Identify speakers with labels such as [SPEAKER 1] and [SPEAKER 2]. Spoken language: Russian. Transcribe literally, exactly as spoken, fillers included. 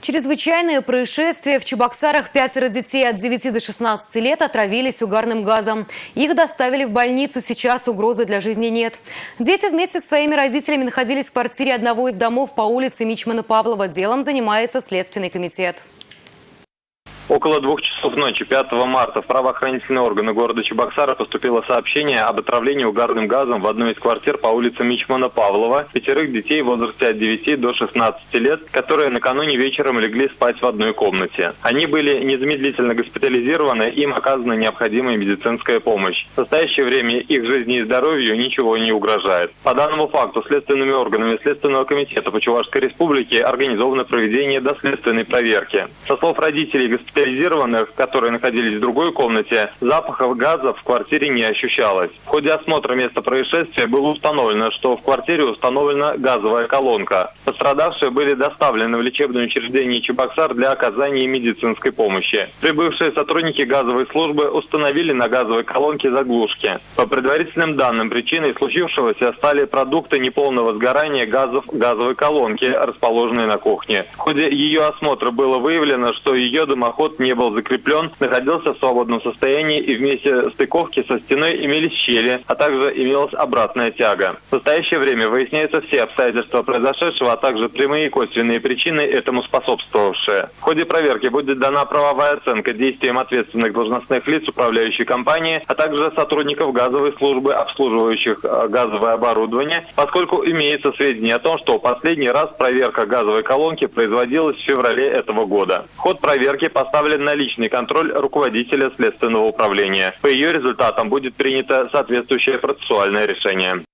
[SPEAKER 1] Чрезвычайные происшествия. В Чебоксарах пятеро детей от девяти до шестнадцати лет отравились угарным газом. Их доставили в больницу. Сейчас угрозы для жизни нет. Дети вместе со своими родителями находились в квартире одного из домов по улице Мичмана Павлова. Делом занимается Следственный комитет.
[SPEAKER 2] Около двух часов ночи пятого марта в правоохранительные органы города Чебоксара поступило сообщение об отравлении угарным газом в одной из квартир по улице Мичмана Павлова пятерых детей в возрасте от девяти до шестнадцати лет, которые накануне вечером легли спать в одной комнате. Они были незамедлительно госпитализированы, им оказана необходимая медицинская помощь. В настоящее время их жизни и здоровью ничего не угрожает. По данному факту следственными органами Следственного комитета по Чувашской республике организовано проведение доследственной проверки. Со слов родителей госпитализированных, которые находились в другой комнате, запахов газа в квартире не ощущалось. В ходе осмотра места происшествия было установлено, что в квартире установлена газовая колонка. Пострадавшие были доставлены в лечебное учреждение Чебоксар для оказания медицинской помощи. Прибывшие сотрудники газовой службы установили на газовой колонке заглушки. По предварительным данным, причиной случившегося стали продукты неполного сгорания газов газовой колонки, расположенной на кухне. В ходе ее осмотра было выявлено, что ее дымоход не был закреплен, находился в свободном состоянии и вместе стыковки со стеной имелись щели, а также имелась обратная тяга. В настоящее время выясняются все обстоятельства произошедшего, а также прямые и косвенные причины, этому способствовавшие. В ходе проверки будет дана правовая оценка действиям ответственных должностных лиц управляющей компании, а также сотрудников газовой службы, обслуживающих газовое оборудование, поскольку имеется сведения о том, что последний раз проверка газовой колонки производилась в феврале этого года. Ход проверки поставлен на личный контроль руководителя следственного управления. По ее результатам будет принято соответствующее процессуальное решение.